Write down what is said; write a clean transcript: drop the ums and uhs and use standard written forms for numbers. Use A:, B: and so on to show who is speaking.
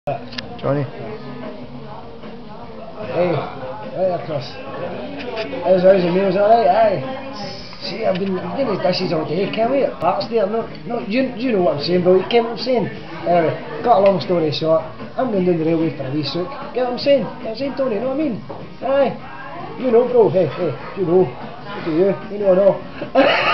A: Johnny.
B: Hey, right across. How's the meals alright? Aye. See, I've been doing these dishes all day, can't wait. Parts there, you know what I'm saying, bro, you get what I'm saying? Anyway, cut a long story short, I'm going down the railway for a wee sook. Get what I'm saying? Get what I'm saying, Tony, you know what I mean? Aye. You know, bro, hey, you know. What do you? You know or no?